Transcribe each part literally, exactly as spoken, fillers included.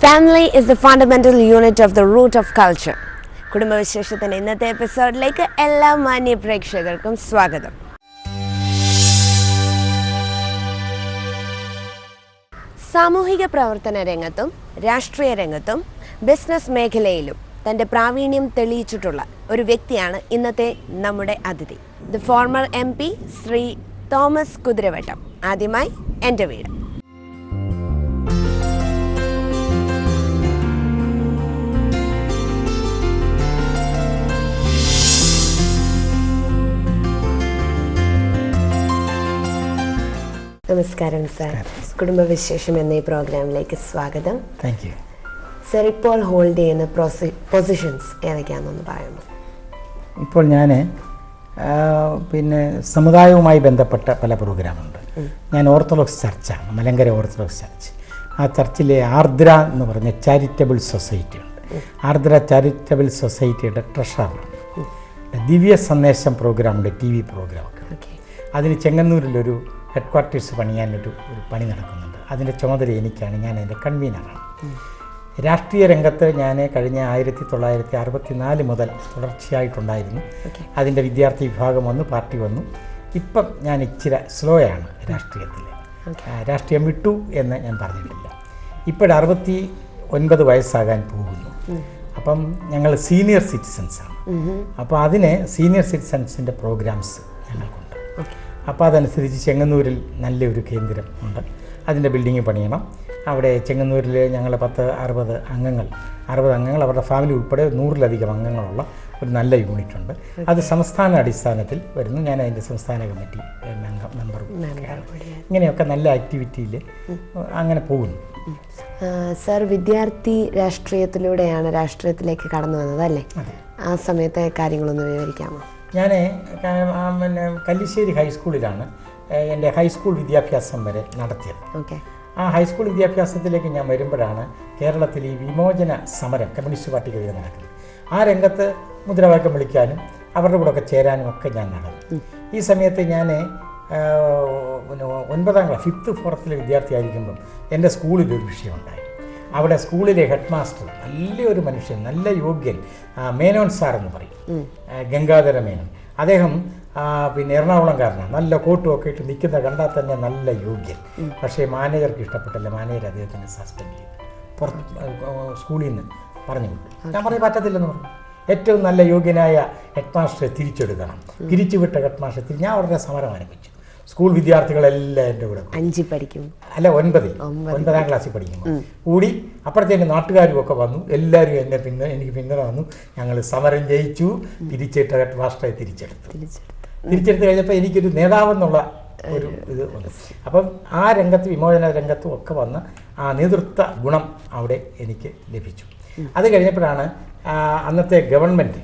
Family is the fundamental unit of the root of culture. കുടുംബവിശേഷത്തിൻ്റെ ഇന്നത്തെ എപ്പിസോഡിലേക്ക് എല്ലാ മാന്യ പ്രേക്ഷകർക്കും സ്വാഗതം. സാമൂഹിക പ്രവർത്തന രംഗത്തും രാഷ്ട്രീയ രംഗത്തും ബിസിനസ് മേഖലയിലും തൻ്റെ പ്രാവീണ്യം തെളിയിച്ചിട്ടുള്ള ഒരു വ്യക്തിയാണ് ഇന്നത്തെ നമ്മുടെ അതിഥി. The former M P Shri Thomas Kuthiravattam. ആദ്യമായി എൻ്റെ വീട്. നമസ്കാരം സാർ. കുടുംബവിശേഷം എന്ന ഈ പ്രോഗ്രാമിലേക്ക് സ്വാഗതം. Thank you sir. ഇപ്പോൾ ഹോൾഡ് ചെയ്യുന്ന പൊസിഷൻസ് ഏതൊക്കെയാണെന്നൊന്ന് പറയുമോ? ഇപ്പോൾ ഞാൻ പിന്നെ സമുദായവുമായി ബന്ധപ്പെട്ട പല പ്രോഗ്രാമുണ്ട്. ഞാൻ ഓർത്തഡോക്സ് ചർച്ചാണ്, മലങ്കര ഓർത്തഡോക്സ് ചർച്ച്. ആ ചർച്ചിലെ ആർദ്ര എന്ന് പറഞ്ഞ ചാരിറ്റബിൾ സൊസൈറ്റി ഉണ്ട്. ആർദ്ര ചാരിറ്റബിൾ സൊസൈറ്റിയുടെ ട്രഷററാണ്. ദിവ്യ സന്ദേശം പ്രോഗ്രാമുണ്ട്, ടി വി പ്രോഗ്രാമൊക്കെ. അതിന് ചെങ്ങന്നൂരിലൊരു ഹെഡ് ക്വാർട്ടേഴ്സ് പണിയാനൊരു ഒരു പണി നടക്കുന്നുണ്ട്. അതിൻ്റെ ചുമതല എനിക്കാണ്. ഞാൻ അതിൻ്റെ കൺവീനറാണ്. രാഷ്ട്രീയ രംഗത്ത് ഞാൻ കഴിഞ്ഞ ആയിരത്തി തൊള്ളായിരത്തി അറുപത്തി നാല് മുതൽ തുടർച്ചയായിട്ടുണ്ടായിരുന്നു. അതിൻ്റെ വിദ്യാർത്ഥി വിഭാഗം വന്നു, പാർട്ടി വന്നു. ഇപ്പം ഞാൻ ഇച്ചിരി സ്ലോയാണ് രാഷ്ട്രീയത്തിൽ. രാഷ്ട്രീയം വിട്ടു എന്ന് ഞാൻ പറഞ്ഞിട്ടില്ല. ഇപ്പോഴും അറുപത്തി ഒൻപത് വയസ്സാകാൻ പോകുന്നു. അപ്പം ഞങ്ങൾ സീനിയർ സിറ്റിസൺസാണ്. അപ്പോൾ അതിന് സീനിയർ സിറ്റിസൺസിൻ്റെ പ്രോഗ്രാംസ് ഞങ്ങൾക്കുണ്ട്. അപ്പോൾ അതനുസരിച്ച് ചെങ്ങന്നൂരിൽ നല്ലൊരു കേന്ദ്രം ഉണ്ട്. അതിൻ്റെ ബിൽഡിങ് പണിയണം. അവിടെ ചെങ്ങന്നൂരിൽ ഞങ്ങൾ പത്ത് അറുപത് അംഗങ്ങൾ അറുപത് അംഗങ്ങൾ അവരുടെ ഫാമിലി ഉൾപ്പെടെ നൂറിലധികം അംഗങ്ങളുള്ള ഒരു നല്ല യൂണിറ്റ് ഉണ്ട്. അത് സംസ്ഥാന അടിസ്ഥാനത്തിൽ വരുന്നു. ഞാൻ അതിൻ്റെ സംസ്ഥാന കമ്മിറ്റി മെമ്പറും. ഇങ്ങനെയൊക്കെ നല്ല ആക്ടിവിറ്റിയിൽ അങ്ങനെ പോകുന്നു. സർ, വിദ്യാർത്ഥി രാഷ്ട്രീയത്തിലൂടെയാണ് രാഷ്ട്രീയത്തിലേക്ക് കടന്നു വന്നത് അല്ലേ? ആ സമയത്തെ കാര്യങ്ങളൊന്ന് വിവരിക്കാമോ? ഞാൻ പിന്നെ കല്ലിശ്ശേരി ഹൈസ്കൂളിലാണ് എൻ്റെ ഹൈസ്കൂൾ വിദ്യാഭ്യാസം വരെ നടത്തിയത്. ഓക്കെ. ആ ഹൈസ്കൂൾ വിദ്യാഭ്യാസത്തിലേക്ക് ഞാൻ വരുമ്പോഴാണ് കേരളത്തിൽ ഈ വിമോചന സമരം കമ്മ്യൂണിസ്റ്റ് പാർട്ടിക്കെതിരെ നടക്കുന്നത്. ആ രംഗത്ത് മുദ്രാവാക്യം വിളിക്കാനും അവരുടെ കൂടെ ഒക്കെ ചേരാനും ഒക്കെ ഞാൻ നടന്നു. ഈ സമയത്ത് ഞാൻ പിന്നെ ഒൻപതാം ക്ലാസ് ഫിഫ്ത്ത് ഫോർത്തിലെ വിദ്യാർത്ഥിയായിരിക്കുമ്പം എൻ്റെ സ്കൂളിലൊരു വിഷയമുണ്ടായി. അവിടെ സ്കൂളിലെ ഹെഡ് മാസ്റ്റർ നല്ലൊരു മനുഷ്യൻ, നല്ല യോഗ്യൻ, മേനോൻ സാർ എന്ന് പറയും, ഗംഗാധര മേനോൻ. അദ്ദേഹം പിന്നെ എറണാകുളംകാരനാണ്. നല്ല കോട്ടും ഒക്കെ ഇട്ട് നിൽക്കുന്ന കണ്ടാൽ തന്നെ നല്ല യോഗ്യൻ. പക്ഷേ മാനേജർക്ക് ഇഷ്ടപ്പെട്ടില്ല. മാനേജർ അദ്ദേഹത്തിന് സസ്പെൻഡ് ചെയ്തു, പുറത്ത് സ്കൂളിൽ നിന്ന് പറഞ്ഞു വിട്ടു. ഞാൻ പറയും പറ്റത്തില്ലെന്ന് പറഞ്ഞു. ഏറ്റവും നല്ല യോഗ്യനായ ഹെഡ് മാസ്റ്ററെ തിരിച്ചെടുക്കണം. തിരിച്ചുവിട്ട ഹെഡ് മാസ്റ്റർ തിരി ഞാൻ അവരുടെ സമരം ആരംഭിച്ചു. സ്കൂൾ വിദ്യാർത്ഥികളെല്ലാം എൻ്റെ കൂടെ അഞ്ചിൽ പഠിക്കും അല്ല ഒൻപതിൽ ഒൻപതാം ക്ലാസ്സിൽ പഠിക്കുമ്പോൾ കൂടി. അപ്പോഴത്തേന് നാട്ടുകാരും ഒക്കെ വന്നു. എല്ലാവരും എന്നെ പിന്നെ എനിക്ക് പിന്തുണ വന്നു. ഞങ്ങൾ സമരം ജയിച്ചു. തിരിച്ചിട്ട ഹെഡ് മാസ്റ്ററെ തിരിച്ചെടുത്തു. തിരിച്ചെടുത്ത് കഴിഞ്ഞപ്പോൾ എനിക്കൊരു നേതാവെന്നുള്ള ഒരു ഇത് വന്നു. അപ്പം ആ രംഗത്ത് വിമോചന രംഗത്തും ഒക്കെ വന്ന് ആ നേതൃത്വ ഗുണം അവിടെ എനിക്ക് ലഭിച്ചു. അത് കഴിഞ്ഞപ്പോഴാണ് അന്നത്തെ ഗവൺമെൻറ്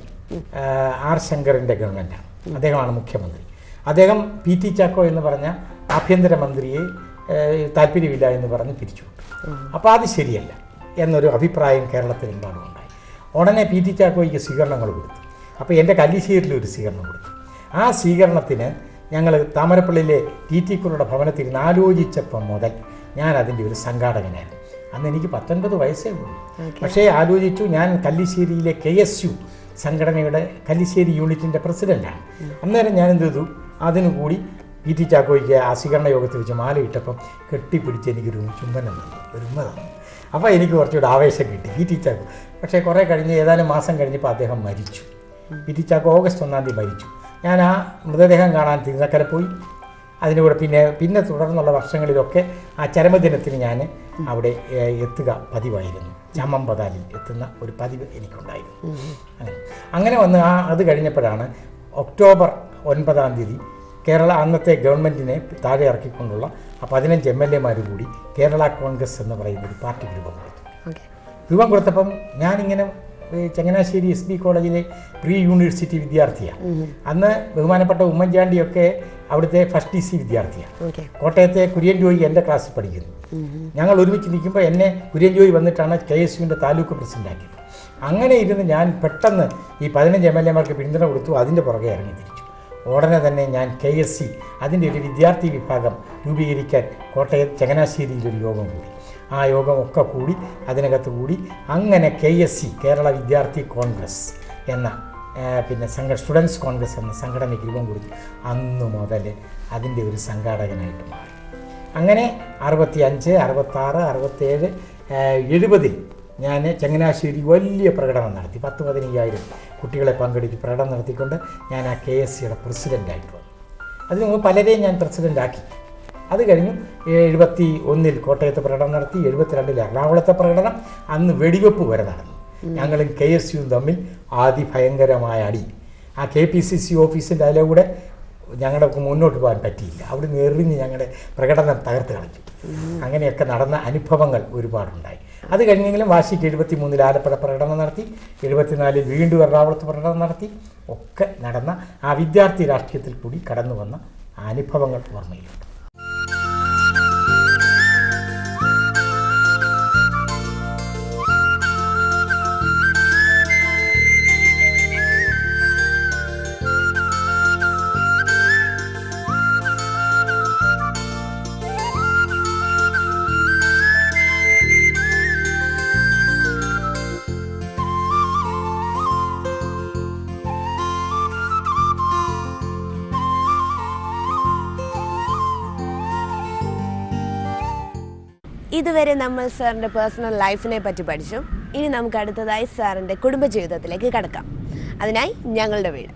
ആർ ശങ്കറിൻ്റെ ഗവൺമെൻറ്റാണ്. അദ്ദേഹമാണ് മുഖ്യമന്ത്രി. അദ്ദേഹം പി ടി ചാക്കോ എന്ന് പറഞ്ഞ ആഭ്യന്തരമന്ത്രിയെ താല്പര്യമില്ല എന്ന് പറഞ്ഞ് പിരിച്ചുവിട്ടു. അപ്പോൾ അത് ശരിയല്ല എന്നൊരു അഭിപ്രായം കേരളത്തിലെമ്പാടും ഉണ്ടായി. ഉടനെ പി ടി ചാക്കോയ്ക്ക് സ്വീകരണങ്ങൾ കൊടുത്തു. അപ്പോൾ എൻ്റെ കല്ലിശ്ശേരിയിലൊരു സ്വീകരണം കൊടുത്തു. ആ സ്വീകരണത്തിന് ഞങ്ങൾ താമരപ്പള്ളിയിലെ ടി ടി കുറുടെ ഭവനത്തിൽ നിന്ന് ആലോചിച്ചപ്പം മുതൽ ഞാൻ അതിൻ്റെ ഒരു സംഘാടകനായിരുന്നു. അന്ന് എനിക്ക് പത്തൊൻപത് വയസ്സേ ഉള്ളൂ. പക്ഷേ ആലോചിച്ചു. ഞാൻ കല്ലിശ്ശേരിയിലെ കെ എസ് യു സംഘടനയുടെ കല്ലിശ്ശേരി യൂണിറ്റിൻ്റെ പ്രസിഡൻ്റാണ്. അന്നേരം ഞാൻ എന്ത് ചെയ്തു, അതിനു കൂടി പി ടി ചാക്കോയ്ക്ക് ആ സ്വീകരണ യോഗത്തിൽ വെച്ച് മാല ഇട്ടപ്പം കെട്ടിപ്പിടിച്ച് എനിക്കൊരു ചുംബനം തന്നു, ഒരു ഉമ്മ തന്നു. അപ്പോൾ എനിക്ക് കുറച്ചുകൂടെ ആവേശം കിട്ടി പി ടി ചാക്കോ. പക്ഷേ കുറേ കഴിഞ്ഞ് ഏതാനും മാസം കഴിഞ്ഞപ്പോൾ അദ്ദേഹം മരിച്ചു. പി ടി ചാക്കോ ഓഗസ്റ്റ് ഒന്നാം തീയതി മരിച്ചു. ഞാൻ ആ മൃതദേഹം കാണാൻ തിരുനക്കര പോയി. അതിലൂടെ പിന്നെ പിന്നെ തുടർന്നുള്ള വർഷങ്ങളിലൊക്കെ ആ ചരമദിനത്തിന് ഞാൻ അവിടെ എത്തുക പതിവായിരുന്നു. ചമ്മമ്പതാലിൽ എത്തുന്ന ഒരു പതിവ് എനിക്കുണ്ടായിരുന്നു. അങ്ങനെ അങ്ങനെ വന്ന് ആ അത് കഴിഞ്ഞപ്പോഴാണ് ഒക്ടോബർ ഒൻപതാം തീയതി കേരള അന്നത്തെ ഗവൺമെൻറ്റിനെ താഴെ ഇറക്കിക്കൊണ്ടുള്ള ആ പതിനഞ്ച് എം എൽ എമാർ കൂടി കേരള കോൺഗ്രസ് എന്ന് പറയുന്ന ഒരു പാർട്ടി രൂപം കൊടുത്തു. രൂപം കൊടുത്തപ്പം ഞാനിങ്ങനെ ചങ്ങനാശ്ശേരി എസ് ബി കോളേജിലെ പ്രീ യൂണിവേഴ്സിറ്റി വിദ്യാർത്ഥിയാണ്. അന്ന് ബഹുമാനപ്പെട്ട ഉമ്മൻചാണ്ടിയൊക്കെ അവിടുത്തെ ഫസ്റ്റ് ഡി സി വിദ്യാർത്ഥിയാണ്. കോട്ടയത്തെ കുര്യൻ ജോയി എൻ്റെ ക്ലാസ്സിൽ പഠിക്കുന്നു. ഞങ്ങൾ ഒരുമിച്ച് നിൽക്കുമ്പോൾ എന്നെ കുര്യൻ ജോയി വന്നിട്ടാണ് കെ എസ് യുവിൻ്റെ താലൂക്ക് പ്രസിഡൻ്റാക്കിയത്. അങ്ങനെ ഇരുന്ന് ഞാൻ പെട്ടെന്ന് ഈ പതിനഞ്ച് എം എൽ എമാർക്ക് പിന്തുണ കൊടുത്തു. അതിൻ്റെ പുറകെ ഇറങ്ങി തിരിച്ചു. ഉടനെ തന്നെ ഞാൻ കെ എസ് സി അതിൻ്റെ ഒരു വിദ്യാർത്ഥി വിഭാഗം രൂപീകരിക്കാൻ കോട്ടയം ചങ്ങനാശ്ശേരിയിലൊരു യോഗം കൂടി. ആ യോഗമൊക്കെ കൂടി അതിനകത്ത് കൂടി അങ്ങനെ കെ എസ് സി കേരള വിദ്യാർത്ഥി കോൺഗ്രസ് എന്ന പിന്നെ സംഘ സ്റ്റുഡൻസ് കോൺഗ്രസ് എന്ന സംഘടനയ്ക്ക് രൂപം കൊടുത്തു. അന്നു മുതൽ അതിൻ്റെ ഒരു സംഘാടകനായിട്ട് മാറി. അങ്ങനെ അറുപത്തി അഞ്ച് അറുപത്താറ് അറുപത്തേഴ് എഴുപതിൽ ഞാൻ ചങ്ങനാശ്ശേരി വലിയ പ്രകടനം നടത്തി. പത്ത് പതിനയ്യായിരം കുട്ടികളെ പങ്കെടുത്ത് പ്രകടനം നടത്തിക്കൊണ്ട് ഞാൻ ആ കെ എസ് സിയുടെ പ്രസിഡൻ്റായിട്ട് വന്നു. അതിന് മുമ്പ് പലരെയും ഞാൻ പ്രസിഡൻ്റാക്കി. അത് കഴിഞ്ഞു എഴുപത്തി ഒന്നിൽ കോട്ടയത്ത് പ്രകടനം നടത്തി. എഴുപത്തിരണ്ടിൽ എറണാകുളത്തെ പ്രകടനം. അന്ന് വെടിവെപ്പ് വരെ നടന്നു. ഞങ്ങളും കെ എസ് യുവും തമ്മിൽ അതിഭയങ്കരമായ അടി. ആ കെ പി സി സി ഓഫീസിൻ്റെ അതിലെ കൂടെ ഞങ്ങൾക്ക് മുന്നോട്ട് പോകാൻ പറ്റിയില്ല. അവിടെ നിന്ന് എറിഞ്ഞ് ഞങ്ങളുടെ പ്രകടനം തകർത്ത് കളിച്ചു. അങ്ങനെയൊക്കെ നടന്ന അനുഭവങ്ങൾ ഒരുപാടുണ്ടായി. അത് കഴിഞ്ഞെങ്കിലും വാശിക്ക് എഴുപത്തി മൂന്നിൽ ആലപ്പുഴ പ്രകടനം നടത്തി. എഴുപത്തിനാലിൽ വീണ്ടും എറണാകുളത്ത് പ്രകടനം നടത്തി. ഒക്കെ നടന്ന ആ വിദ്യാർത്ഥി രാഷ്ട്രീയത്തിൽ കൂടി കടന്നു വന്ന അനുഭവങ്ങൾ ഓർമ്മയിലുണ്ട്. ഇതുവരെ നമ്മൾ സാറിൻ്റെ പേഴ്സണൽ ലൈഫിനെ പറ്റി പഠിച്ചു. ഇനി നമുക്ക് അടുത്തതായി സാറിൻ്റെ കുടുംബജീവിതത്തിലേക്ക് കടക്കാം. അതിനായി ഞങ്ങളുടെ വീട്.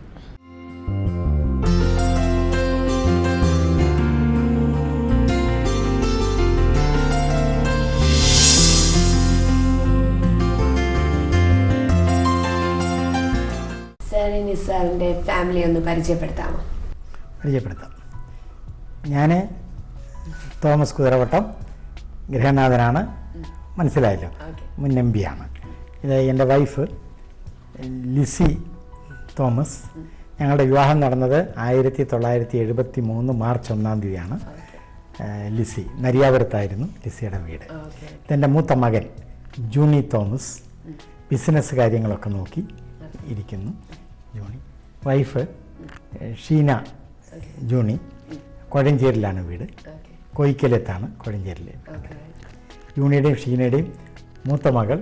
സാർ, ഇനി സാറിൻ്റെ ഫാമിലി ഒന്ന് പരിചയപ്പെടുത്താമോ? പരിചയപ്പെടുത്താം. ഞാൻ തോമസ് കുതിരവട്ടം, ഗൃഹനാഥനാണ്. മനസ്സിലായല്ലോ. മുൻ എം പി ആണ്. ഇത് എൻ്റെ വൈഫ് ലിസി തോമസ്. ഞങ്ങളുടെ വിവാഹം നടന്നത് ആയിരത്തി തൊള്ളായിരത്തി എഴുപത്തി മൂന്ന് മാർച്ച് ഒന്നാം തീയതിയാണ്. ലിസി നരിയാപുരത്തായിരുന്നു ലിസിയുടെ വീട്. ഇതെൻ്റെ മൂത്ത മകൻ ജൂണി തോമസ്. ബിസിനസ് കാര്യങ്ങളൊക്കെ നോക്കി ഇരിക്കുന്നു ജൂണി. വൈഫ് ഷീന ജൂണി. കോഴഞ്ചേരിയിലാണ് വീട്. കോയിക്കലത്താണ് കോഴഞ്ചേരിയിൽ. ജൂണിയുടെയും ഷീനയുടെയും മൂത്ത മകൾ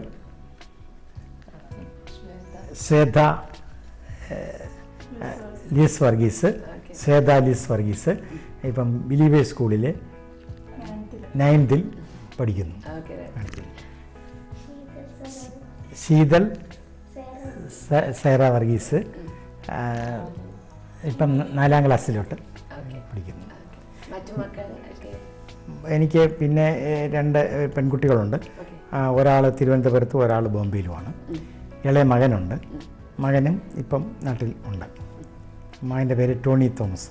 ശ്വേത ലീസ് വർഗീസ്. ശ്വേത ലീസ് വർഗീസ് ഇപ്പം ബിലീവേഴ്സ് സ്കൂളിൽ നയൻത്തിൽ പഠിക്കുന്നു. ശീതൽ സേറ വർഗീസ് ഇപ്പം നാലാം ക്ലാസ്സിലോട്ട് പഠിക്കുന്നു. എനിക്ക് പിന്നെ രണ്ട് പെൺകുട്ടികളുണ്ട്. ഒരാൾ തിരുവനന്തപുരത്തും ഒരാൾ ബോംബെയിലുമാണ്. ഇളയ മകനുണ്ട്. മകനും ഇപ്പം നാട്ടിൽ ഉണ്ട്. മകൻ്റെ പേര് ടോണി തോമസ്.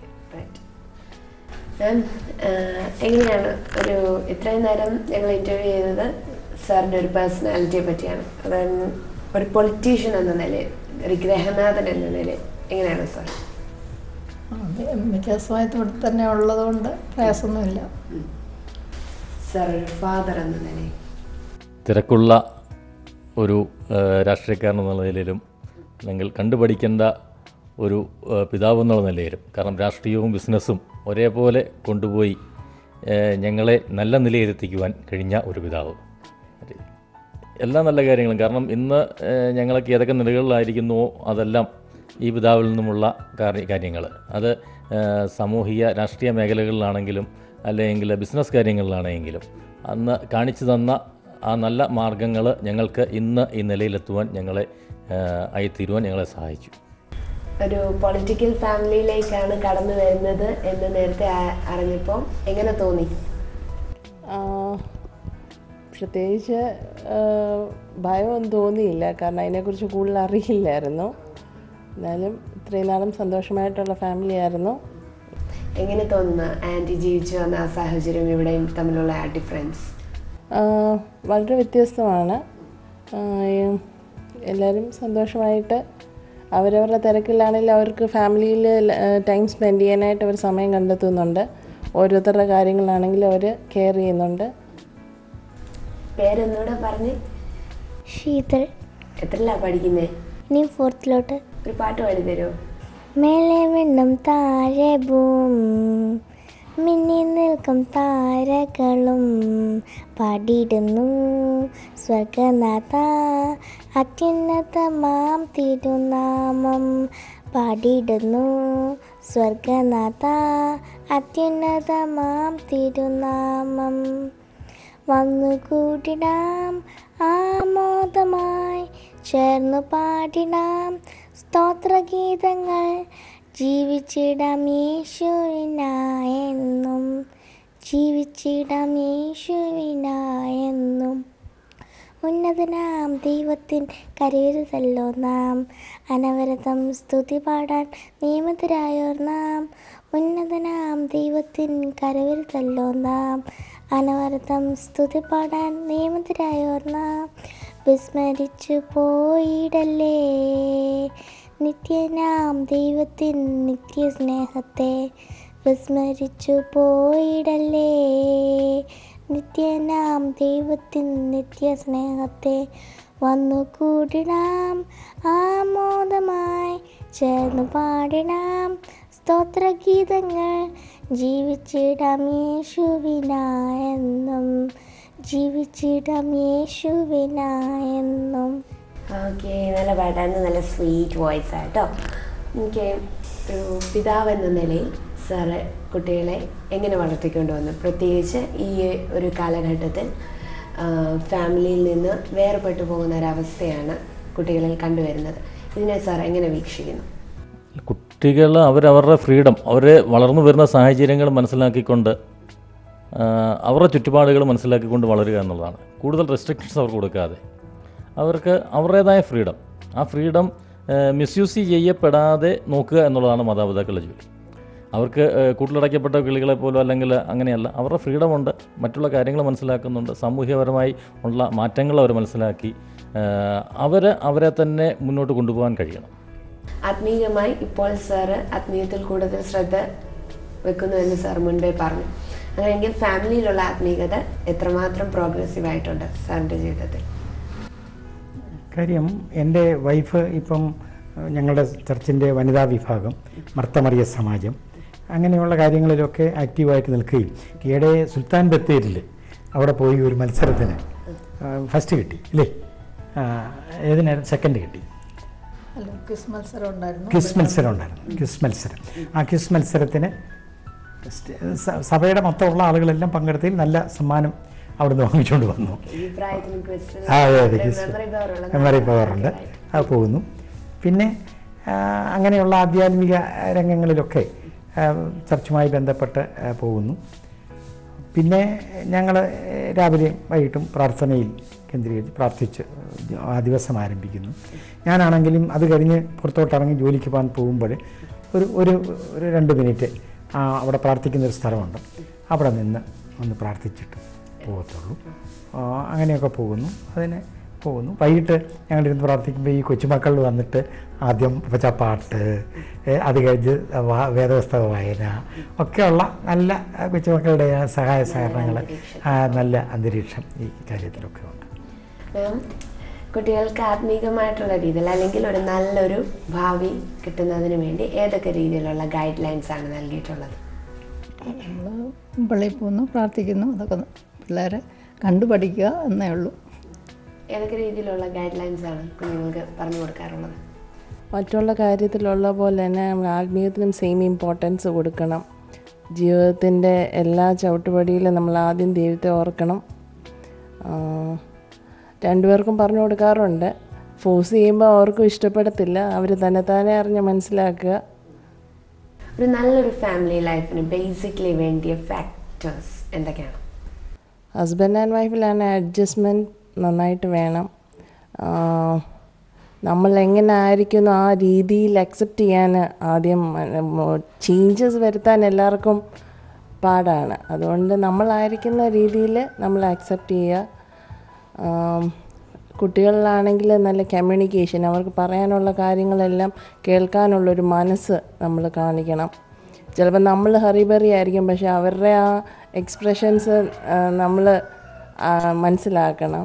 എങ്ങനെയാണ് ഒരു ഇത്രയും നേരം ഞങ്ങൾ ഇൻ്റർവ്യൂ ചെയ്തത് സാറിൻ്റെ ഒരു പേഴ്സണാലിറ്റിയെ പറ്റിയാണ്. അതായത് ഒരു പൊളിറ്റീഷ്യൻ എന്ന നിലയിൽ, ഒരു ഗൃഹനാഥൻ എന്ന നിലയിൽ എങ്ങനെയാണ് സാർ? മിക്കവാറും ഇവിടെ തന്നെ ഉള്ളതുകൊണ്ട് പ്രയാസമൊന്നുമില്ല. സാർ, ഒരു ഫാദർ എന്ന നിലയിൽ, തിരക്കുള്ള ഒരു രാഷ്ട്രീയക്കാരൻ എന്നുള്ള നിലയിലും അല്ലെങ്കിൽ കണ്ടുപഠിക്കേണ്ട ഒരു പിതാവ് എന്നുള്ള നിലയിലും, കാരണം രാഷ്ട്രീയവും ബിസിനസ്സും ഒരേപോലെ കൊണ്ടുപോയി ഞങ്ങളെ നല്ല നിലയിലെത്തിക്കുവാൻ കഴിഞ്ഞ ഒരു പിതാവ്. എല്ലാ നല്ല കാര്യങ്ങളും, കാരണം ഇന്ന് ഞങ്ങൾക്ക് ഏതൊക്കെ നിലകളിലായിരിക്കുന്നുവോ അതെല്ലാം ഈ പിതാവിൽ നിന്നുമുള്ള കാര്യങ്ങൾ. അത് സാമൂഹിക രാഷ്ട്രീയ മേഖലകളിലാണെങ്കിലും അല്ലെങ്കിൽ ബിസിനസ് കാര്യങ്ങളിലാണെങ്കിലും അന്ന് കാണിച്ചു തന്ന ആ നല്ല മാർഗങ്ങൾ ഞങ്ങൾക്ക് ഇന്ന് ഈ നിലയിലെത്തുവാൻ ഞങ്ങളെ ആയിത്തീരുവാൻ ഞങ്ങളെ സഹായിച്ചു. ഒരു പൊളിറ്റിക്കൽ ഫാമിലിയിലേക്കാണ് കടന്നു വരുന്നത് എന്ന് നേരത്തെ അറിഞ്ഞപ്പോൾ എങ്ങനെ തോന്നി? പ്രത്യേകിച്ച് ഭയമൊന്നും തോന്നിയില്ല, കാരണം അതിനെക്കുറിച്ച് കൂടുതൽ അറിയില്ലായിരുന്നു. എന്നാലും ഇത്രയും നാളും സന്തോഷമായിട്ടുള്ള ഫാമിലി ആയിരുന്നു. എങ്ങനെ തോന്നുന്നു ആൻറ്റി ജീവിച്ചു വന്ന ആ സാഹചര്യം ഇവിടെയും തമ്മിലുള്ള ആ ഡിഫറൻസ്? വളരെ വ്യത്യസ്തമാണ്. എല്ലാവരും സന്തോഷമായിട്ട് അവരവരുടെ തിരക്കിലാണെങ്കിലും അവർക്ക് ഫാമിലിയിൽ ടൈം സ്പെൻഡ് ചെയ്യാനായിട്ട് അവർ സമയം കണ്ടെത്തുന്നുണ്ട്. ഓരോരുത്തരുടെ കാര്യങ്ങളാണെങ്കിലും അവർ കെയർ ചെയ്യുന്നുണ്ട്. പേരെന്നൂടെ പറഞ്ഞ്? ശീതൾ. എത്രയിലാണ് പഠിക്കുന്നത്? ഇനി ഫോർത്തിലോട്ട്. ഒരു പാട്ട് പാടി തരുമോ? മേലെ വിണ്ണും താഴെ ഭൂമി മിന്നി നിൽക്കും താരകളും പാടിയിടുന്നു സ്വർഗനാഥ അത്യുന്നതമാം തിരുനാമം പാടിയിടുന്നു സ്വർഗനാഥ അത്യുന്നതമാം തിരുനാമം വന്നുകൂടിടാം ആമോദമായി ചേർന്നു പാടിടാം സ്തോത്രഗീതങ്ങൾ ജീവിച്ചിടാം യേശുവിനായെന്നും ജീവിച്ചിടാം യേശുവിനായെന്നും ഉന്നതനാം ദൈവത്തിൻ കരവിരുതല്ലോ നാം അനവരതം സ്തുതി പാടാൻ നിയമിതരായോർ നാം ഉന്നതനാം ദൈവത്തിൻ കരവിരുതല്ലോ നാം അനവരതം സ്തുതി പാടാൻ നിയമിതരായോർ നാം വിസ്മരിച്ചു പോയിടല്ലേ നിത്യനാം ദൈവത്തിൻ നിത്യസ്നേഹത്തെ വിസ്മരിച്ചു പോയിടല്ലേ നിത്യനാം ദൈവത്തിൻ നിത്യസ്നേഹത്തെ വന്നുകൂടിടാം ആമോദമായി ചേർന്നു പാടിടാം സ്തോത്രഗീതങ്ങൾ ജീവിച്ചിടാം യേശുവിനായെന്നും ജീവിച്ചിടാം യേശുവിനായെന്നും. ഓക്കെ, നല്ല പാട്ടായിരുന്നു, നല്ല സ്വീറ്റ് വോയിസ് ആട്ടോ. എനിക്ക് ഒരു പിതാവ് എന്ന നിലയിൽ സാറ് കുട്ടികളെ എങ്ങനെ വളർത്തിക്കൊണ്ട് വന്നു, പ്രത്യേകിച്ച് ഈ ഒരു കാലഘട്ടത്തിൽ ഫാമിലിയിൽ നിന്ന് വേർപെട്ടു പോകുന്ന ഒരവസ്ഥയാണ് കുട്ടികളിൽ കണ്ടുവരുന്നത്. ഇതിനെ സാർ എങ്ങനെ വീക്ഷിക്കുന്നു? കുട്ടികൾ അവരവരുടെ ഫ്രീഡം, അവർ വളർന്നു വരുന്ന സാഹചര്യങ്ങൾ മനസ്സിലാക്കിക്കൊണ്ട് അവരുടെ ചുറ്റുപാടുകൾ മനസ്സിലാക്കിക്കൊണ്ട് വളരുക എന്നുള്ളതാണ്. കൂടുതൽ റെസ്ട്രിക്ഷൻസ് അവർക്ക് കൊടുക്കാതെ അവർക്ക് അവരുടേതായ ഫ്രീഡം, ആ ഫ്രീഡം മിസ്യൂസ് ചെയ്യപ്പെടാതെ നോക്കുക എന്നുള്ളതാണ് മാതാപിതാക്കളുടെ ജോലി. അവർക്ക് കൂട്ടിലടയ്ക്കപ്പെട്ട കിളികളെ പോലും അല്ലെങ്കിൽ അങ്ങനെയല്ല, അവരുടെ ഫ്രീഡമുണ്ട്, മറ്റുള്ള കാര്യങ്ങൾ മനസ്സിലാക്കുന്നുണ്ട്, സാമൂഹ്യപരമായി ഉള്ള മാറ്റങ്ങൾ അവർ മനസ്സിലാക്കി അവർ അവരെ തന്നെ മുന്നോട്ട് കൊണ്ടുപോകാൻ കഴിയണം. ആത്മീയമായി ഇപ്പോൾ സാറ് ആത്മീയത്തിൽ കൂടുതൽ ശ്രദ്ധ വെക്കുന്നു എന്ന് സാർ മുൻപേ പറഞ്ഞു. അങ്ങനെയെങ്കിൽ ഫാമിലിയിലുള്ള ആത്മീയത എത്രമാത്രം പ്രോഗ്രസീവ് ആയിട്ടുണ്ട് സാറിൻ്റെ ജീവിതത്തിൽ? കാര്യം, എൻ്റെ വൈഫ് ഇപ്പം ഞങ്ങളുടെ ചർച്ചിൻ്റെ വനിതാ വിഭാഗം, മർത്തമറിയ സമാജം, അങ്ങനെയുള്ള കാര്യങ്ങളിലൊക്കെ ആക്റ്റീവായിട്ട് നിൽക്കുകയും ഈയിടെ സുൽത്താൻ ബത്തേരിൽ അവിടെ പോയി ഒരു മത്സരത്തിന് ഫസ്റ്റ് കിട്ടി അല്ലേ, ഏതിനായിരുന്നു സെക്കൻഡ് കിട്ടി, ക്വിസ് മത്സരം ഉണ്ടായിരുന്നു ക്വിസ് മത്സരം. ആ ക്വിസ് മത്സരത്തിന് സഭയുടെ മൊത്തമുള്ള ആളുകളെല്ലാം പങ്കെടുത്തതിൽ നല്ല സമ്മാനം അവിടുന്ന് വാങ്ങിച്ചുകൊണ്ട് വന്നു. അതെ അതെ മെമ്മറി പവറുണ്ട്, അത് പോകുന്നു. പിന്നെ അങ്ങനെയുള്ള ആധ്യാത്മിക രംഗങ്ങളിലൊക്കെ ചർച്ചുമായി ബന്ധപ്പെട്ട് പോകുന്നു. പിന്നെ ഞങ്ങൾ രാവിലെയും വൈകിട്ടും പ്രാർത്ഥനയിൽ കേന്ദ്രീകരിച്ച് പ്രാർത്ഥിച്ച് ആ ദിവസം ആരംഭിക്കുന്നു. ഞാനാണെങ്കിലും അത് കഴിഞ്ഞ് പുറത്തോട്ടിറങ്ങി ജോലിക്ക് പോകാൻ പോകുമ്പോൾ ഒരു ഒരു ഒരു രണ്ട് മിനിറ്റ് അവിടെ പ്രാർത്ഥിക്കുന്നൊരു സ്ഥലമുണ്ട്, അവിടെ നിന്ന് ഒന്ന് പ്രാർത്ഥിച്ചിട്ട് പോകത്തുള്ളൂ. അങ്ങനെയൊക്കെ പോകുന്നു, അതിന് പോകുന്നു. വൈകിട്ട് ഞങ്ങളിരുന്ന് പ്രാർത്ഥിക്കുമ്പോൾ ഈ കൊച്ചുമക്കൾ വന്നിട്ട് ആദ്യം പാട്ട്, അത് കഴിഞ്ഞ് വേദപുസ്തക വായന ഒക്കെയുള്ള നല്ല കൊച്ചുമക്കളുടെ സഹായ സഹകരണങ്ങൾ, നല്ല അന്തരീക്ഷം ഈ കാര്യത്തിലൊക്കെ ഉണ്ട്. കുട്ടികൾക്ക് ആത്മീകമായിട്ടുള്ള രീതിയിൽ അല്ലെങ്കിൽ ഒരു നല്ലൊരു ഭാവി കിട്ടുന്നതിന് വേണ്ടി ഏതൊക്കെ രീതിയിലുള്ള ഗൈഡ് ലൈൻസ് ആണ് നൽകിയിട്ടുള്ളത്? നമ്മൾ പള്ളിയിൽ പോകുന്നു, പ്രാർത്ഥിക്കുന്നു, അതൊക്കെ പിള്ളേരെ കണ്ടു പഠിക്കുക എന്നേ ഉള്ളൂ. ഏതൊക്കെ രീതിയിലുള്ള ഗൈഡ് ലൈൻസ് ആണ് കുഞ്ഞുങ്ങൾക്ക് പറഞ്ഞു കൊടുക്കാറുള്ളത്? മറ്റുള്ള കാര്യത്തിലുള്ള പോലെ തന്നെ നമ്മൾ ആത്മീയത്തിനും സെയിം ഇമ്പോർട്ടൻസ് കൊടുക്കണം. ജീവിതത്തിൻ്റെ എല്ലാ ചവിട്ടുപടിയിലും നമ്മൾ ആദ്യം ദൈവത്തെ ഓർക്കണം. രണ്ടുപേർക്കും പറഞ്ഞു കൊടുക്കാറുണ്ട്. ഫോഴ്സ് ചെയ്യുമ്പോൾ അവർക്കും ഇഷ്ടപ്പെടത്തില്ല, അവർ തന്നെ താനെ അറിഞ്ഞ് മനസ്സിലാക്കുക. ഒരു നല്ലൊരു ഫാമിലി ലൈഫിന് ബേസിക്കലി വേണ്ടിയ ഫാക്ടേഴ്സ് എന്തൊക്കെയാണ്? ഹസ്ബൻഡ് ആൻഡ് വൈഫിലാണ് അഡ്ജസ്റ്റ്മെൻറ്റ് നന്നായിട്ട് വേണം. നമ്മൾ എങ്ങനെ ആയിരിക്കുന്നു ആ രീതിയിൽ അക്സെപ്റ്റ് ചെയ്യാൻ ആദ്യം ചേഞ്ചസ് വരുത്താൻ എല്ലാവർക്കും പാടാണ്. അതുകൊണ്ട് നമ്മളായിരിക്കുന്ന രീതിയിൽ നമ്മൾ അക്സെപ്റ്റ് ചെയ്യുക. കുട്ടികളിലാണെങ്കിൽ നല്ല കമ്മ്യൂണിക്കേഷൻ, അവർക്ക് പറയാനുള്ള കാര്യങ്ങളെല്ലാം കേൾക്കാനുള്ളൊരു മനസ്സ് നമ്മൾ കാണിക്കണം. ചിലപ്പോൾ നമ്മൾ ഹറിബറി ആയിരിക്കും, പക്ഷെ അവരുടെ ആ എക്സ്പ്രഷൻസ് നമ്മൾ മനസ്സിലാക്കണം.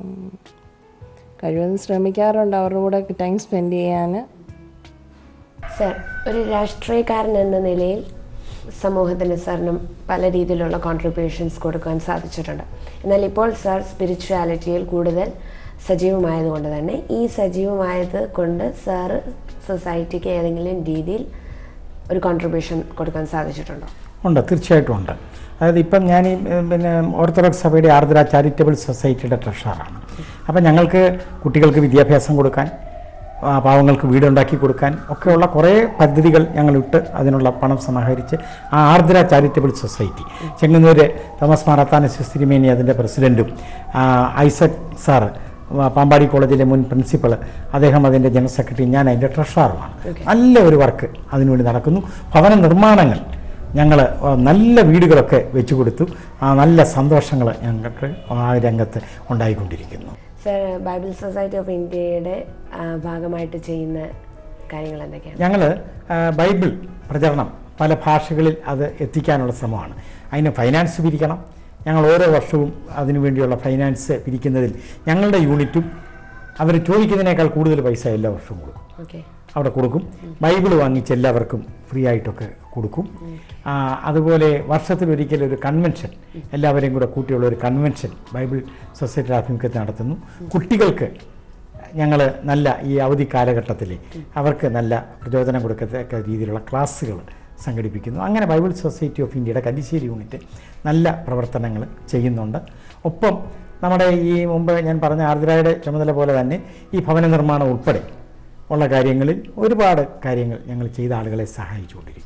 കഴിവതും ശ്രമിക്കാറുണ്ട് അവരുടെ കൂടെ ടൈം സ്പെൻഡ് ചെയ്യാൻ. സർ, ഒരു രാഷ്ട്രീയക്കാരൻ എന്ന നിലയിൽ സമൂഹത്തിന് സാറിനും പല രീതിയിലുള്ള കോൺട്രിബ്യൂഷൻസ് കൊടുക്കാൻ സാധിച്ചിട്ടുണ്ട്. എന്നാൽ ഇപ്പോൾ സാർ സ്പിരിച്വാലിറ്റിയിൽ കൂടുതൽ സജീവമായതുകൊണ്ട് തന്നെ ഈ സജീവമായത് കൊണ്ട് സാറ് സൊസൈറ്റിക്ക് ഏതെങ്കിലും രീതിയിൽ ഒരു കോൺട്രിബ്യൂഷൻ കൊടുക്കാൻ സാധിച്ചിട്ടുണ്ടോ? ഉണ്ട്, തീർച്ചയായിട്ടും ഉണ്ട്. അതായത് ഇപ്പം ഞാൻ ഈ പിന്നെ ഓർത്തഡോക്സ് സഭയുടെ ആർദ്ര ചാരിറ്റബിൾ സൊസൈറ്റിയുടെ ട്രഷറാണ്. അപ്പം ഞങ്ങൾക്ക് കുട്ടികൾക്ക് വിദ്യാഭ്യാസം കൊടുക്കാൻ, പാവങ്ങൾക്ക് വീടുണ്ടാക്കി കൊടുക്കാൻ ഒക്കെയുള്ള കുറേ പദ്ധതികൾ ഞങ്ങളിട്ട് അതിനുള്ള പണം സമാഹരിച്ച് ആ ആർദ്ര ചാരിറ്റബിൾ സൊസൈറ്റി ചെങ്ങന്നൂർ തോമസ് മാർ അത്താനസ്യോസ് തിരുമേനി അതിൻ്റെ പ്രസിഡൻറ്റും, ഐസക് സാറ് പാമ്പാടി കോളേജിലെ മുൻ പ്രിൻസിപ്പൾ, അദ്ദേഹം അതിൻ്റെ ജനറൽ സെക്രട്ടറി, ഞാൻ അതിൻ്റെ ട്രഷറാറുമാണ്. നല്ല ഒരു വർക്ക് അതിനുവേണ്ടി നടക്കുന്നു. ഭവന നിർമ്മാണങ്ങൾ ഞങ്ങൾ നല്ല വീടുകളൊക്കെ വെച്ചു കൊടുത്തു. ആ നല്ല സന്തോഷങ്ങൾ ഞങ്ങൾക്ക് ആ രംഗത്ത് ഉണ്ടായിക്കൊണ്ടിരിക്കുന്നു. സർ, ബൈബിൾ സൊസൈറ്റി ഓഫ് ഇന്ത്യയുടെ ഭാഗമായിട്ട് ചെയ്യുന്ന കാര്യങ്ങൾ എന്തൊക്കെയാണ്? ഞങ്ങൾ ബൈബിൾ പ്രചരണം പല ഭാഷകളിൽ അത് എത്തിക്കാനുള്ള ശ്രമമാണ്. അതിന് ഫൈനാൻസ് പിരിക്കണം. ഞങ്ങൾ ഓരോ വർഷവും അതിനുവേണ്ടിയുള്ള ഫൈനാൻസ് പിരിക്കുന്നതിൽ ഞങ്ങളുടെ യൂണിറ്റും അവർ ചോദിക്കുന്നതിനേക്കാൾ കൂടുതൽ പൈസ എല്ലാ വർഷവും കൊടുക്കും. ഓക്കെ, അവിടെ കൊടുക്കും. ബൈബിൾ വാങ്ങിച്ച് എല്ലാവർക്കും ഫ്രീ ആയിട്ടൊക്കെ കൊടുക്കും. അതുപോലെ വർഷത്തിലൊരിക്കൽ ഒരു കൺവെൻഷൻ, എല്ലാവരെയും കൂടെ കൂട്ടിയുള്ള ഒരു കൺവെൻഷൻ ബൈബിൾ സൊസൈറ്റി ആഭിമുഖ്യത്തിൽ നടത്തുന്നു. കുട്ടികൾക്ക് ഞങ്ങൾ നല്ല ഈ അവധി കാലഘട്ടത്തിൽ അവർക്ക് നല്ല പ്രചോദനം കൊടുക്കത്തക്ക രീതിയിലുള്ള ക്ലാസ്സുകൾ സംഘടിപ്പിക്കുന്നു. അങ്ങനെ ബൈബിൾ സൊസൈറ്റി ഓഫ് ഇന്ത്യയുടെ കല്ലിശ്ശേരി യൂണിറ്റ് നല്ല പ്രവർത്തനങ്ങൾ ചെയ്യുന്നുണ്ട്. ഒപ്പം നമ്മുടെ ഈ മുമ്പ് ഞാൻ പറഞ്ഞ ആർദ്രയുടെ ചുമതല പോലെ തന്നെ ഈ ഭവന നിർമ്മാണം ഉൾപ്പെടെ ഉള്ള കാര്യങ്ങളിൽ ഒരുപാട് കാര്യങ്ങൾ ഞങ്ങൾ ചെയ്ത ആളുകളെ സഹായിച്ചുകൊണ്ടിരിക്കുന്നു.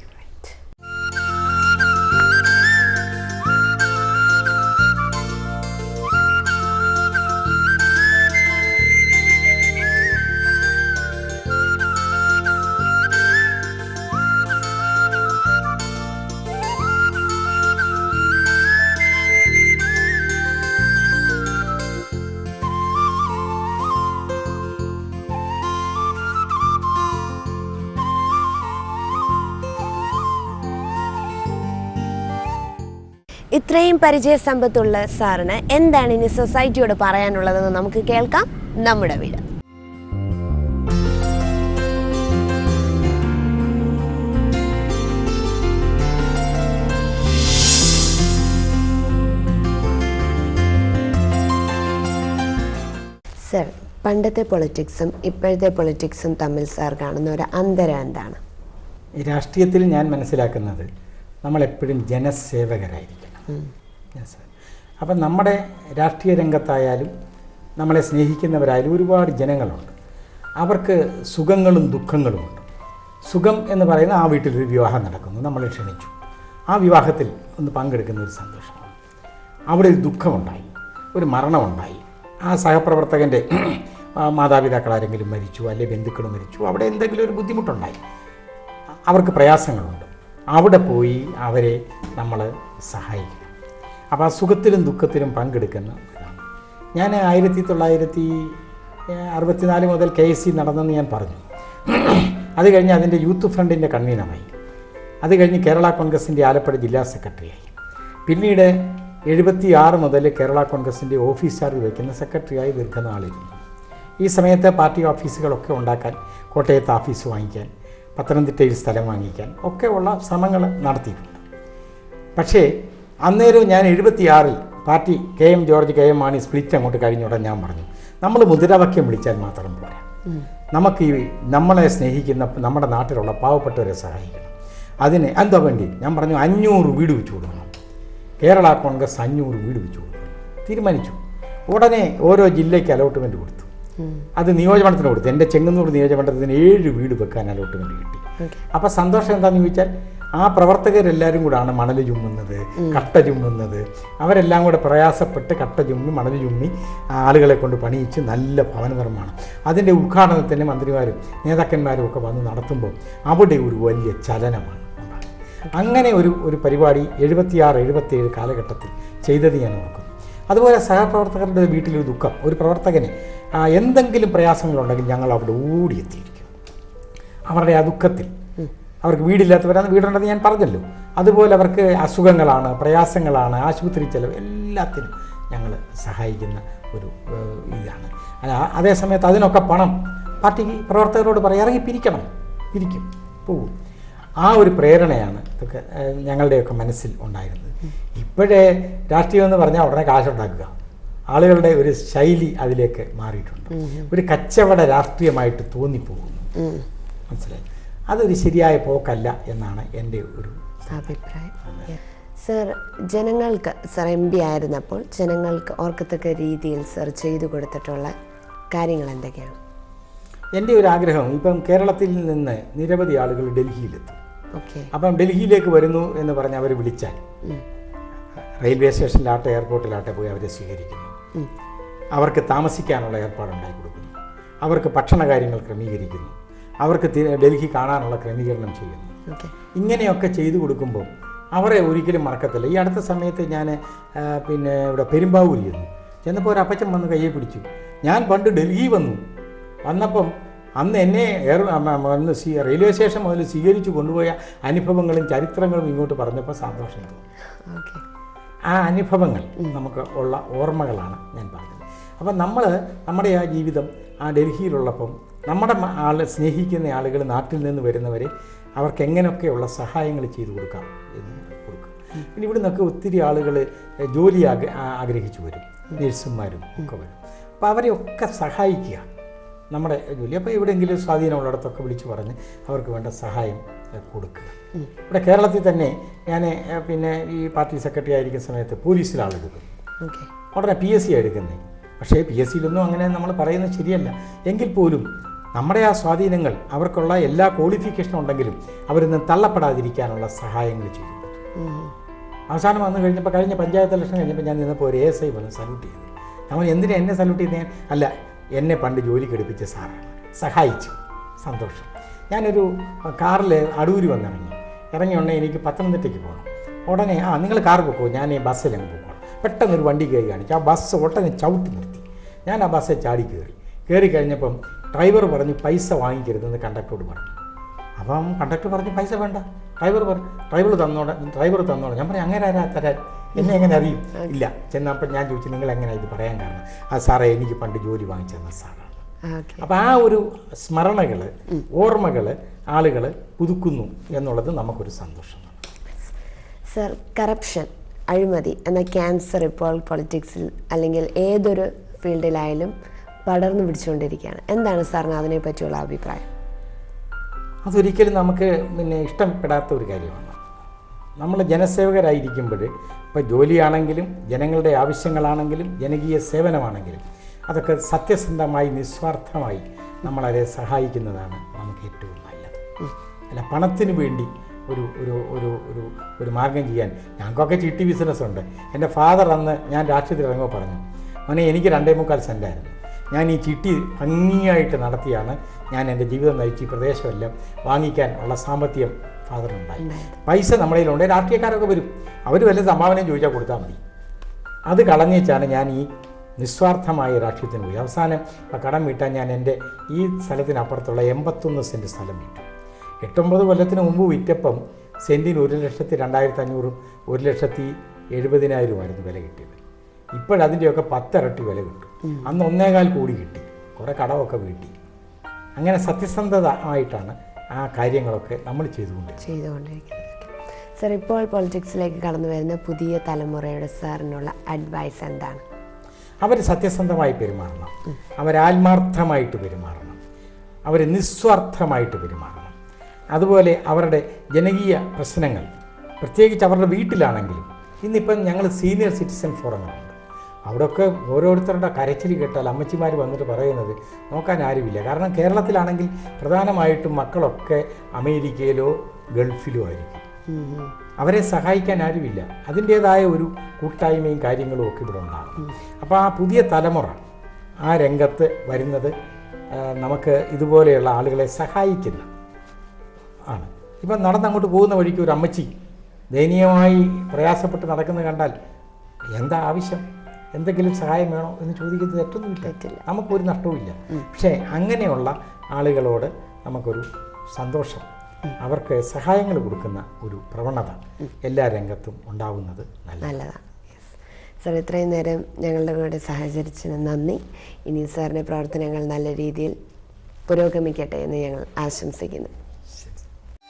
ഇത്രയും പരിചയസമ്പത്തുള്ള സാറിന് എന്താണ് ഇനി സൊസൈറ്റിയോട് പറയാനുള്ളതെന്ന് നമുക്ക് കേൾക്കാം. നമ്മുടെ വീട്. സർ, പണ്ടത്തെ പൊളിറ്റിക്സും ഇപ്പോഴത്തെ പൊളിറ്റിക്സും തമ്മിൽ സാർ കാണുന്ന ഒരു അന്തരം എന്താണ്? രാഷ്ട്രീയത്തിൽ ഞാൻ മനസ്സിലാക്കുന്നത് നമ്മളെപ്പോഴും ജനസേവകരായിരിക്കണം. അപ്പം നമ്മുടെ രാഷ്ട്രീയ രംഗത്തായാലും നമ്മളെ സ്നേഹിക്കുന്നവരായാലും ഒരുപാട് ജനങ്ങളുണ്ട്. അവർക്ക് സുഖങ്ങളും ദുഃഖങ്ങളുമുണ്ട്. സുഖം എന്ന് പറയുന്ന ആ വീട്ടിലൊരു വിവാഹം നടക്കുന്നു, നമ്മളെ ക്ഷണിച്ചു, ആ വിവാഹത്തിൽ ഒന്ന് പങ്കെടുക്കുന്ന ഒരു സന്തോഷമാണ്. അവിടെ ഒരു ദുഃഖമുണ്ടായി, ഒരു മരണമുണ്ടായി, ആ സഹപ്രവർത്തകൻ്റെ മാതാപിതാക്കൾ ആരെങ്കിലും മരിച്ചു, അല്ലെങ്കിൽ ബന്ധുക്കൾ മരിച്ചു, അവിടെ എന്തെങ്കിലും ഒരു ബുദ്ധിമുട്ടുണ്ടായി, അവർക്ക് പ്രയാസങ്ങളുണ്ട്. അവിടെ പോയി അവരെ നമ്മൾ സഹായിക്കണം. അപ്പോൾ ആ സുഖത്തിലും ദുഃഖത്തിലും പങ്കെടുക്കുന്ന ഇതാണ്. ഞാൻ ആയിരത്തി തൊള്ളായിരത്തി അറുപത്തിനാല് മുതൽ കെ എസ് സി നടന്നെന്ന് ഞാൻ പറഞ്ഞു. അത് കഴിഞ്ഞ് അതിൻ്റെ യൂത്ത് ഫ്രണ്ടിൻ്റെ കൺവീനറായി. അത് കഴിഞ്ഞ് കേരള കോൺഗ്രസിൻ്റെ ആലപ്പുഴ ജില്ലാ സെക്രട്ടറിയായി. പിന്നീട് എഴുപത്തി ആറ് മുതൽ കേരള കോൺഗ്രസിൻ്റെ ഓഫീസ് ചാർജ് വയ്ക്കുന്ന സെക്രട്ടറിയായി ദീർഘനാളിരുന്നു. ഈ സമയത്ത് പാർട്ടി ഓഫീസുകളൊക്കെ ഉണ്ടാക്കാൻ, കോട്ടയത്ത് ഓഫീസ് വാങ്ങിക്കാൻ, പത്തനംതിട്ടയിൽ സ്ഥലം വാങ്ങിക്കാൻ ഒക്കെ ഉള്ള ശ്രമങ്ങൾ നടത്തിയിട്ടുണ്ട്. പക്ഷേ അന്നേരം ഞാൻ എഴുപത്തിയാറിൽ party K M George K M Mani split അങ്ങോട്ട് കഴിഞ്ഞോടെ ഞാൻ പറഞ്ഞു, നമ്മൾ മുദ്രാവാക്യം വിളിച്ചാൽ മാത്രം പോരാ, നമുക്ക് ഈ നമ്മളെ സ്നേഹിക്കുന്ന നമ്മുടെ നാട്ടിലുള്ള പാവപ്പെട്ടവരെ സഹായിക്കണം. അതിന് എന്താ വേണ്ടി? ഞാൻ പറഞ്ഞു അഞ്ഞൂറ് വീട് വെച്ച് കൊടുക്കണം. കേരള കോൺഗ്രസ് അഞ്ഞൂറ് വീട് വെച്ച് കൊടുക്കണം തീരുമാനിച്ചു. ഉടനെ ഓരോ ജില്ലയ്ക്ക് അലോട്ട്മെൻറ്റ് കൊടുത്തു. അത് നിയോജകമണ്ഡലത്തിന് കൊടുത്തു. എൻ്റെ ചെങ്ങന്നൂർ നിയോജകമണ്ഡലത്തിന് ഏഴ് വീട് വെക്കാൻ അലോട്ട്മെൻറ്റ് കിട്ടി. അപ്പോൾ സന്തോഷം എന്താണെന്ന് ചോദിച്ചാൽ ആ പ്രവർത്തകരെല്ലാവരും കൂടാണ് മണൽ ചുമ്മുന്നത്, കട്ട ചുമ്മുന്നത്. അവരെല്ലാം കൂടെ പ്രയാസപ്പെട്ട് കട്ട ചുമ്മി മണൽ ചുമ്മി ആളുകളെ കൊണ്ട് പണിയിച്ച് നല്ല ഭവന നിർമ്മാണം. അതിൻ്റെ ഉദ്ഘാടനത്തിന് മന്ത്രിമാരും നേതാക്കന്മാരും ഒക്കെ വന്ന് നടത്തുമ്പോൾ അവിടെ ഒരു വലിയ ചലനമാണ് ഉണ്ടാകുന്നത്. അങ്ങനെ ഒരു ഒരു പരിപാടി എഴുപത്തിയാറ് എഴുപത്തിയേഴ് കാലഘട്ടത്തിൽ ചെയ്തത് ഞാൻ ഓർക്കുന്നു. അതുപോലെ സഹപ്രവർത്തകരുടെ വീട്ടിലൊരു ദുഃഖം, ഒരു പ്രവർത്തകന് എന്തെങ്കിലും പ്രയാസങ്ങളുണ്ടെങ്കിൽ ഞങ്ങൾ അവിടെ ഓടിയെത്തിയിരിക്കും. അവരുടെ ആ ദുഃഖത്തിൽ അവർക്ക് വീടില്ലാത്തവരാണ്, വീടുണ്ടെന്ന് ഞാൻ പറഞ്ഞല്ലോ. അതുപോലെ അവർക്ക് അസുഖങ്ങളാണ്, പ്രയാസങ്ങളാണ്, ആശുപത്രി ചെലവ്, എല്ലാത്തിനും ഞങ്ങൾ സഹായിക്കുന്ന ഒരു ഇതാണ്. അതേസമയത്ത് അതിനൊക്കെ പണം പാർട്ടി പ്രവർത്തകരോട് പറയാം, ഇറങ്ങി പിരിക്കണം, പിരിക്കും. പോകും. ആ ഒരു പ്രേരണയാണ് ഇതൊക്കെ ഞങ്ങളുടെയൊക്കെ മനസ്സിൽ ഉണ്ടായിരുന്നത്. ഇപ്പോഴേ രാഷ്ട്രീയം എന്ന് പറഞ്ഞാൽ ഉടനെ കാശുണ്ടാക്കുക, ആളുകളുടെ ഒരു ശൈലി അതിലേക്ക് മാറിയിട്ടുണ്ട്. ഒരു കച്ചവട രാഷ്ട്രീയമായിട്ട് തോന്നിപ്പോകുന്നു. മനസ്സിലായി? അതൊരു ശരിയായ പോക്കല്ല എന്നാണ് എൻ്റെ ഒരു അഭിപ്രായം. സർ, ജനങ്ങൾക്ക് സർ എം പി ആയിരുന്നപ്പോൾ ജനങ്ങൾക്ക് ഓർക്കത്തക്ക രീതിയിൽ സർ ചെയ്തു കൊടുത്തിട്ടുള്ള കാര്യങ്ങൾ എന്തൊക്കെയാണ്? എൻ്റെ ഒരു ആഗ്രഹം, ഇപ്പം കേരളത്തിൽ നിന്ന് നിരവധി ആളുകൾ ഡൽഹിയിലെത്തും. ഓക്കെ. അപ്പം ഡൽഹിയിലേക്ക് വരുന്നു എന്ന് പറഞ്ഞ് അവർ വിളിച്ചാൽ റെയിൽവേ സ്റ്റേഷനിലാട്ടെ എയർപോർട്ടിലാട്ടെ പോയി അവരെ സ്വീകരിക്കുന്നു. അവർക്ക് താമസിക്കാനുള്ള ഏർപ്പാടുണ്ടായി കൊടുക്കുന്നു. അവർക്ക് ഭക്ഷണ കാര്യങ്ങൾ ക്രമീകരിക്കുന്നു. അവർക്ക് ഡൽഹി കാണാനുള്ള ക്രമീകരണം ചെയ്യുന്നു. ഇങ്ങനെയൊക്കെ ചെയ്തു കൊടുക്കുമ്പോൾ അവരെ ഒരിക്കലും മറക്കത്തില്ല. ഈ അടുത്ത സമയത്ത് ഞാൻ പിന്നെ ഇവിടെ പെരുമ്പാവൂർ ചെന്നു. ചെന്നപ്പോൾ ഒരു അപ്പച്ചൻ വന്ന് കയ്യെ പിടിച്ചു. ഞാൻ പണ്ട് ഡൽഹി വന്നു വന്നപ്പം അന്ന് എന്നെ എയർ വന്ന് റെയിൽവേ സ്റ്റേഷൻ മുതൽ സ്വീകരിച്ചു കൊണ്ടുപോയ അനുഭവങ്ങളും ചരിത്രങ്ങളും ഇങ്ങോട്ട് പറഞ്ഞപ്പോൾ സന്തോഷം തോന്നി. ആ അനുഭവങ്ങൾ നമുക്ക് ഉള്ള ഓർമ്മകളാണ് ഞാൻ പറഞ്ഞത്. അപ്പം നമ്മൾ നമ്മുടെ ആ ജീവിതം ആ ഡൽഹിയിലുള്ളപ്പം നമ്മുടെ ആൾ സ്നേഹിക്കുന്ന ആളുകൾ നാട്ടിൽ നിന്ന് വരുന്നവരെ അവർക്ക് എങ്ങനെയൊക്കെയുള്ള സഹായങ്ങൾ ചെയ്തു കൊടുക്കാം എന്ന് കൊടുക്കും. പിന്നെ ഇവിടെ നിന്നൊക്കെ ഒത്തിരി ആളുകൾ ജോലി ആഗ്രഹിച്ചു വരും, നേഴ്സുമാരും ഒക്കെ വരും. അപ്പോൾ അവരെയൊക്കെ സഹായിക്കുക നമ്മുടെ ജോലി. അപ്പോൾ എവിടെയെങ്കിലും സ്വാധീനമുള്ളിടത്തൊക്കെ വിളിച്ചു പറഞ്ഞ് അവർക്ക് വേണ്ട സഹായം കൊടുക്കുക. ഇവിടെ കേരളത്തിൽ തന്നെ ഞാൻ പിന്നെ ഈ പാർട്ടി സെക്രട്ടറി ആയിരിക്കുന്ന സമയത്ത് പോലീസിൽ ആളെടുക്കും. ഉടനെ പി എസ് സി എടുക്കുന്നത്. പക്ഷേ പി എസ് സിയിലൊന്നും അങ്ങനെ നമ്മൾ പറയുന്നത് ശരിയല്ല. എങ്കിൽ പോലും നമ്മുടെ ആ സ്വാധീനങ്ങൾ അവർക്കുള്ള എല്ലാ ക്വാളിഫിക്കേഷനും ഉണ്ടെങ്കിലും അവരിന്ന് തള്ളപ്പെടാതിരിക്കാനുള്ള സഹായങ്ങൾ ചെയ്തു കൊടുത്തു. അവസാനം വന്നു കഴിഞ്ഞപ്പോൾ കഴിഞ്ഞ പഞ്ചായത്ത് ഇലക്ഷൻ കഴിഞ്ഞപ്പോൾ ഞാൻ നിന്നപ്പോൾ ഒരു എ എസ് ഐ വന്ന് സല്യൂട്ട് ചെയ്തു. നമ്മൾ എന്തിനാ എന്നെ സല്യൂട്ട് ചെയ്യുന്നത്? അല്ല, എന്നെ പണ്ട് ജോലിക്ക് എടുപ്പിച്ച സാറാണ്, സഹായിച്ചു, സന്തോഷം. ഞാനൊരു കാറിൽ അടൂര് വന്നിറങ്ങി ഇറങ്ങി ഉടനെ എനിക്ക് പത്തനംതിട്ടയ്ക്ക് പോകണം. ഉടനെ ആ നിങ്ങൾ കാർ പോക്കോ, ഞാൻ ഈ ബസ്സിൽ അങ്ങ് പോകണം. പെട്ടെന്നൊരു വണ്ടി കയറി കാണിച്ചു. ആ ബസ് ഉടനെ ചവിട്ടി നിർത്തി. ഞാൻ ആ ബസ്സിൽ ചാടി കയറി കയറി കഴിഞ്ഞപ്പം ഡ്രൈവർ പറഞ്ഞ് പൈസ വാങ്ങിക്കരുതെന്ന് കണ്ടക്ടറോട് പറഞ്ഞു. അപ്പം കണ്ടക്ടർ പറഞ്ഞ് പൈസ വേണ്ട, ഡ്രൈവർ പറഞ്ഞു ഡ്രൈവർ തന്നോടെ ഡ്രൈവർ തന്നോടെ. ഞാൻ പറഞ്ഞു അങ്ങനെ ആരാ തരാൻ, എന്നെ എങ്ങനെ അറിയും? ഇല്ല. ചെന്നപ്പോൾ ഞാൻ ചോദിച്ചു നിങ്ങൾ എങ്ങനെ ഇത് പറയാൻ കാരണം? ആ സാറേ എനിക്ക് പണ്ട് ജോലി വാങ്ങിച്ചെന്ന സാറാണ്. അപ്പം ആ ഒരു സ്മരണകൾ, ഓർമ്മകൾ ആളുകൾ പുതുക്കുന്നു എന്നുള്ളത് നമുക്കൊരു സന്തോഷമാണ്. സർ, കറപ്ഷൻ, അഴിമതി എന്ന ക്യാൻസർ ഇപ്പോൾ പൊളിറ്റിക്സിൽ അല്ലെങ്കിൽ ഏതൊരു ഫീൽഡിലായാലും പടർന്നു പിടിച്ചുകൊണ്ടിരിക്കുകയാണ്. എന്താണ് സാറിന് അതിനെ പറ്റിയുള്ള അഭിപ്രായം? അതൊരിക്കലും നമുക്ക് പിന്നെ ഇഷ്ടപ്പെടാത്ത ഒരു കാര്യമാണ്. നമ്മൾ ജനസേവകരായിരിക്കുമ്പോൾ ഇപ്പോൾ ജോലിയാണെങ്കിലും ജനങ്ങളുടെ ആവശ്യങ്ങളാണെങ്കിലും ജനകീയ സേവനമാണെങ്കിലും അതൊക്കെ സത്യസന്ധമായി നിസ്വാർത്ഥമായി നമ്മളവരെ സഹായിക്കുന്നതാണ് നമുക്ക് ഏറ്റവും നല്ലത്. അല്ല പണത്തിന് വേണ്ടി ഒരു ഒരു ഒരു ഒരു ഒരു മാർഗം ചെയ്യാൻ. ഞങ്ങൾക്കൊക്കെ ചിട്ടി ബിസിനസ്സുണ്ട്. എൻ്റെ ഫാദർ അന്ന് ഞാൻ രാഷ്ട്രീയത്തിൽ ഇറങ്ങുമ്പോൾ പറഞ്ഞു, മോനെ എനിക്ക് രണ്ടേ മുക്കാൽ സെൻറ്റായിരുന്നു, ഞാൻ ഈ ചിട്ടി ഭംഗിയായിട്ട് നടത്തിയാണ് ഞാൻ എൻ്റെ ജീവിതം നയിച്ച് ഈ പ്രദേശമെല്ലാം വാങ്ങിക്കാൻ ഉള്ള സാമ്പത്തികം ഫാദറിനുണ്ടായി. പൈസ നമ്മുടെ കയ്യിലുണ്ട്. രാഷ്ട്രീയക്കാരൊക്കെ വരും, അവർ വല്ല സംഭാവനയും ചോദിച്ചാൽ കൊടുത്താൽ മതി. അത് കളഞ്ഞേച്ചാണ് ഞാൻ ഈ നിസ്വാർത്ഥമായ രാഷ്ട്രീയത്തിന് പോയി. അവസാനം ഇപ്പം കടം വീട്ടാൻ ഞാൻ എൻ്റെ ഈ സ്ഥലത്തിനപ്പുറത്തുള്ള എൺപത്തൊന്ന് സെൻറ്റ് സ്ഥലം വിറ്റു. എട്ടൊമ്പത് കൊല്ലത്തിന് മുമ്പ് വിറ്റപ്പം സെൻറ്റിന് ഒരു ലക്ഷത്തി രണ്ടായിരത്തി അഞ്ഞൂറും ഒരു ലക്ഷത്തി എഴുപതിനായിരമായിരുന്നു വില കിട്ടിയത്. ഇപ്പോഴതിൻ്റെയൊക്കെ പത്തിരട്ടി വില കിട്ടും. അന്ന് ഒന്നേകാൽ കോടി കിട്ടി, കുറേ കടമൊക്കെ വീട്ടി. അങ്ങനെ സത്യസന്ധത ആയിട്ടാണ് ആ കാര്യങ്ങളൊക്കെ നമ്മൾ ചെയ്തുകൊണ്ട് ചെയ്തുകൊണ്ടിരിക്കുന്നത്. സർ, ഇപ്പോൾ പൊളിറ്റിക്സിലേക്ക് കടന്നു വരുന്ന പുതിയ തലമുറയുടെ സാറിനുള്ള അഡ്വൈസ് എന്താണ്? അവർ സത്യസന്ധമായി പെരുമാറണം, അവരാത്മാർത്ഥമായിട്ട് പെരുമാറണം, അവർ നിസ്വാർത്ഥമായിട്ട് പെരുമാറണം. അതുപോലെ അവരുടെ ജനകീയ പ്രശ്നങ്ങൾ, പ്രത്യേകിച്ച് അവരുടെ വീട്ടിലാണെങ്കിലും, ഇന്നിപ്പം ഞങ്ങൾ സീനിയർ സിറ്റിസൺ ഫോറങ്ങളുണ്ട്. അവിടെയൊക്കെ ഓരോരുത്തരുടെ കരച്ചിൽ കേട്ടാൽ അമ്മച്ചിമാർ വന്നിട്ട് പറയുന്നത് നോക്കാൻ ആരുമില്ല. കാരണം കേരളത്തിലാണെങ്കിൽ പ്രധാനമായിട്ടും മക്കളൊക്കെ അമേരിക്കയിലോ ഗൾഫിലോ ആയിരിക്കും. അവരെ സഹായിക്കാൻ ആരുമില്ല. അതിൻ്റേതായ ഒരു കൂട്ടായ്മയും കാര്യങ്ങളും ഒക്കെ ഇവിടെ ഉണ്ടാകും. അപ്പോൾ ആ പുതിയ തലമുറ ആ രംഗത്ത് വരുന്നത് നമുക്ക് ഇതുപോലെയുള്ള ആളുകളെ സഹായിക്കുന്ന ആണ്. ഇപ്പം നടന്നങ്ങോട്ട് പോകുന്ന വഴിക്ക് ഒരു അമ്മച്ചി ദയനീയമായി പ്രയാസപ്പെട്ട് നടക്കുന്നത് കണ്ടാൽ എന്താ ആവശ്യം, എന്തെങ്കിലും സഹായം വേണോ എന്ന് ചോദിക്കുന്നത് തെറ്റൊന്നുമില്ല, നമുക്കൊരു നഷ്ടവുമില്ല. പക്ഷേ അങ്ങനെയുള്ള ആളുകളോട് നമുക്കൊരു സന്തോഷം, അവർക്ക് സഹായങ്ങൾ കൊടുക്കുന്ന ഒരു പ്രവണത എല്ലാ രംഗത്തും ഉണ്ടാവുന്നത് നല്ലതാണ്. സാർ, ഇത്രയും നേരം ഞങ്ങളുടെ കൂടെ സഹകരിച്ചതിന് നന്ദി. ഇനി സാറിൻ്റെ പ്രവർത്തനങ്ങൾ നല്ല രീതിയിൽ പുരോഗമിക്കട്ടെ എന്ന് ഞങ്ങൾ ആശംസിക്കുന്നു.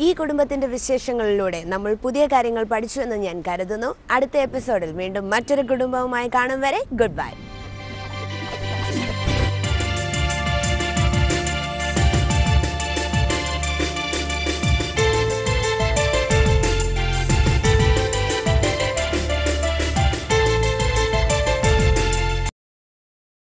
ഈ കുടുംബത്തിൻ്റെ വിശേഷങ്ങളിലൂടെ നമ്മൾ പുതിയ കാര്യങ്ങൾ പഠിച്ചു എന്ന് ഞാൻ കരുതുന്നു. അടുത്ത എപ്പിസോഡിൽ വീണ്ടും മറ്റൊരു കുടുംബവുമായി കാണും വരെ ഗുഡ് ബൈ.